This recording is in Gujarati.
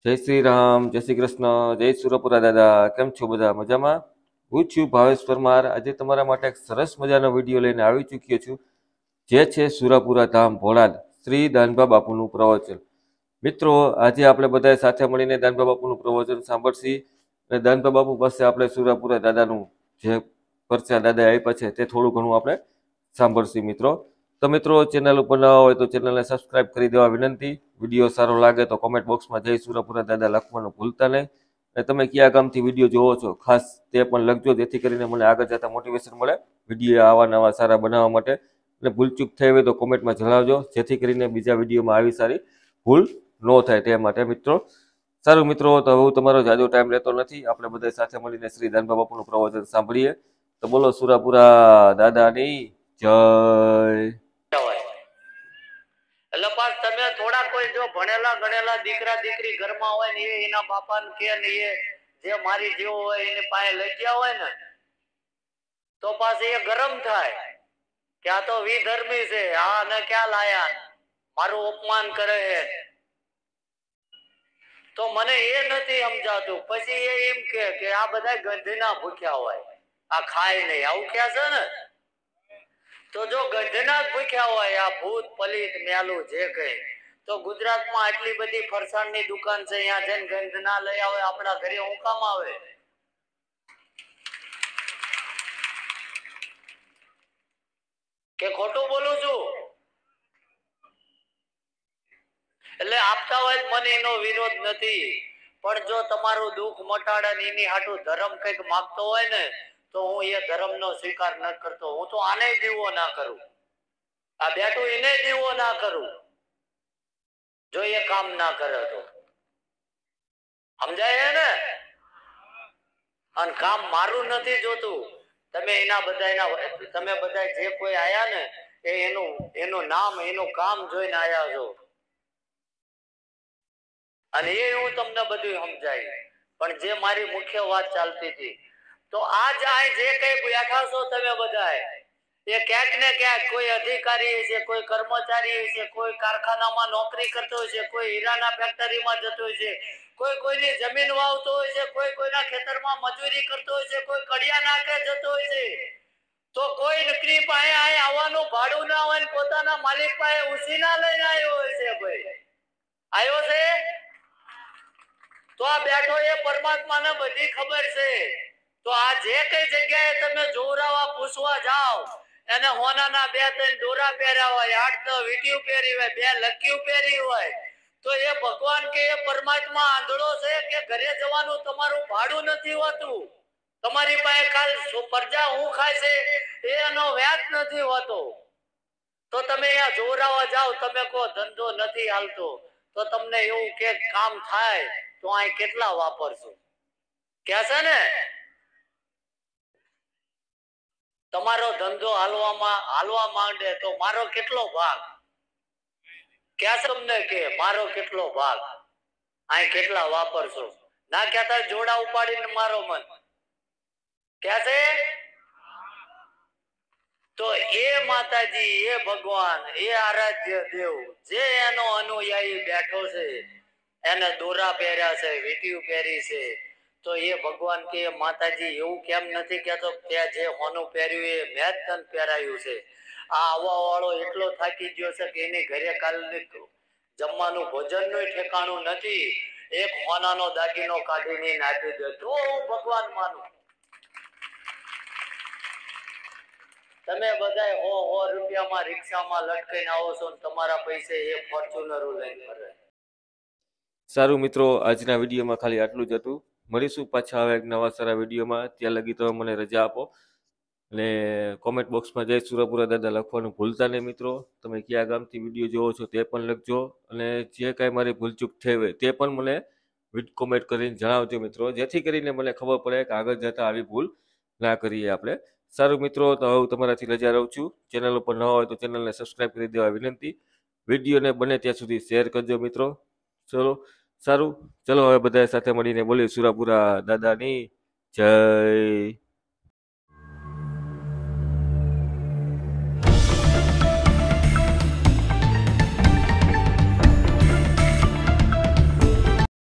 જય શ્રી રામ, જય શ્રી કૃષ્ણ, જય સુરપુરા દાદા. કેમ છો બધા? મજામાં? હું છું ભાવેશ પરમાર. આજે તમારા માટે એક સરસ મજાનો વિડીયો લઈને આવી ચૂક્યો છું, જે છે સુરાપુરા ધામ ભોળાદ શ્રી દાનભા બાપુનું પ્રવચન. મિત્રો, આજે આપણે બધા સાથે મળીને દાનભા બાપુનું પ્રવચન સાંભળશી અને દાનભા બાપુ પાસે આપણે સુરાપુરા દાદાનું જે પરચા દાદા આપ્યા છે તે થોડું ઘણું આપણે સાંભળશી મિત્રો. તો મિત્રો, ચેનલ ઉપર નવા હોય તો ચેનલને સબસ્ક્રાઇબ કરી દેવા વિનંતી. વિડીયો સારો લાગે તો કોમેન્ટ બોક્સમાં જય સુરાપુરા દાદા લખવાનું ભૂલતા નહીં. અને તમે કયા ગામથી વિડીયો જોવો છો ખાસ તે પણ લખજો, જેથી કરીને મને આગળ જતા મોટિવેશન મળે વિડીયો આવા નવા સારા બનાવવા માટે. અને ભૂલચૂક થઈ હોય તો કોમેન્ટમાં જણાવજો, જેથી કરીને બીજા વિડીયોમાં આવી સારી ભૂલ ન થાય તે માટે મિત્રો. સારું મિત્રો, તો હું તમારો જાજો ટાઈમ લેતો નથી. આપણે બધા સાથે મળીને શ્રી દાનભા બાપુનું પ્રવચન સાંભળીએ. તો બોલો સુરાપુરા દાદાની જય. એટલે પાસ તમે થોડા કોઈ જો ભણેલા ગણેલા દીકરા દીકરી ઘરમાં હોય ને એ એના બાપાને કે ને એ જે મારી જેવો હોય એની પાસે લઈ ગયા હોય ને તો પાછું એ ગરમ થાય કે આ તો વિધર્મી છે, આ ને ક્યાં લાયા, મારું અપમાન કરે છે. તો મને એ નથી સમજાતું. પછી એ એમ કે આ બધા ગંધના ભૂખ્યા હોય, આ ખાય નહીં, આવું ક્યાં છે ને. તો જો ગંધના જ ભૂખ્યા હોય, આ ભૂત પલિત મેલું જે કઈ, તો ગુજરાતમાં આટલી બધી ફરસાણની દુકાન છે, અહીંયા જઈને ગંધ ના લઈ આવે, આપણા ઘરે હું કામ આવે? કે ખોટું બોલું છું? એટલે આપતા હોય મને એનો વિરોધ નથી, પણ જો તમારું દુઃખ મટાડે ને એની હાટું ધર્મ કઈક માગતો હોય ને તો હું એ ધર્મનો સ્વીકાર ન કરતો. હું તો આને દીવો ના કરું, આ બેઠું એને દીવો ના કરું જો એ કામ ના કરે તો. સમજાય ને? અને કામ મારું નથી જોતું. તમે એના બધા તમે બધા જે કોઈ આયા ને એ એનું નામ એનું કામ જોઈને આયા છો, અને એ હું તમને બધું સમજાય. પણ જે મારી મુખ્ય વાત ચાલતી હતી, તો આજ આ જે કઈ બેઠા છો તમે બધા એ ક્યાંક ને ક્યાંક કોઈ અધિકારી છે, કોઈ કર્મચારી છે, કોઈ કારખાનામાં નોકરી કરતો હોય છે, કોઈ હીરાના ફેક્ટરીમાં જતો હોય છે, કોઈ કોઈની જમીન વાવતો હોય છે, કોઈ કોઈના ખેતરમાં મજૂરી કરતો હોય છે, કોઈ કડિયા નાકે જતો હોય છે. તો કોઈ નકરી પાસે આવવાનું ભાડું ના હોય, પોતાના માલિક પાસે ઉસીના લઈને આવ્યો હોય છે. ભાઈ આવ્યો છે તો આ બેઠો એ પરમાત્માને બધી ખબર છે. તો આ જે કઈ જગ્યાએ તમે જોરાવા પૂછવા જાઓ, એને હોનાના 2-3 દોરા પહેર્યા હોય, 8-9 વીટીયું પહેરી હોય, 2 લક્કીયું પહેરી હોય, તો એ ભગવાન કે એ પરમાત્મા આંધળો છે કે ઘરે જવાનું તમારું ભાડું નથી હોતું? તમારી પાસે કાલ પ્રજા હું ખાય છે એનો વ્યાજ નથી હોતો. તો તમે અહીંયા જોરાવા જાઓ, તમે કહો ધંધો નથી હાલતો, તો તમને એવું કે કામ થાય તો આ કેટલા વાપરશો? કે છે ને તમારો ધંધો હાલવા માંડે તો મારો કેટલો ભાગ? ક્યાં તમને કે મારો કેટલો ભાગ? આ કેટલા વાપરશો? ના કહેતા જોડા ઉપાડીને મારો મન ક્યાં છે? તો એ માતાજી, એ ભગવાન, એ આરાધ્ય દેવ જે એનો અનુયાયી બેઠો છે, એને દોરા પહેર્યા છે, વીટીયું પહેરી છે, તો એ ભગવાન કે માતાજી એવું કેમ નથી કહેતો કે જે હોનું પહેર્યું એ મેં જ તન પહેરાયું છે? આ આવવા વાળો એટલો થાકી ગયો છે કે એની ઘરે કાલ જમવાનું ભોજનનું ઠેકાણું નથી, એક હોનાનો દાગીનો કાઢીને નાખી દે તો હું ભગવાન માનું. તમે બધા 100 રૂપિયામાં રિક્ષામાં લટકાઈને આવો છો ને તમારા પૈસે એ ફોર્ચ્યુનરો લઈને ફરે. સારું મિત્રો, આજના વિડીયોમાં ખાલી આટલું જ હતું. મળીશું પાછા હવે એક નવા સારા વિડીયોમાં. ત્યાં લગી તમે મને રજા આપો અને કોમેન્ટ બોક્સમાં જય સુરાપુરા દાદા લખવાનું ભૂલતા નહીં મિત્રો. તમે કયા ગામથી વિડીયો જોવો છો તે પણ લખજો, અને જે કાંઈ મારી ભૂલચૂક થઈ હોય તે પણ મને કોમેન્ટ કરીને જણાવજો મિત્રો, જેથી કરીને મને ખબર પડે કે આગળ જતાં આવી ભૂલ ના કરીએ આપણે. સારું મિત્રો, તો હું તમારાથી રજા રહું છું. ચેનલ ઉપર ન હોય તો ચેનલને સબસ્ક્રાઈબ કરી દેવા વિનંતી. વિડીયોને બને ત્યાં સુધી શેર કરજો મિત્રો. ચલો સારું, ચલો હવે બધા સાથે મળીને બોલીએ સુરાપુરા દાદાની જય.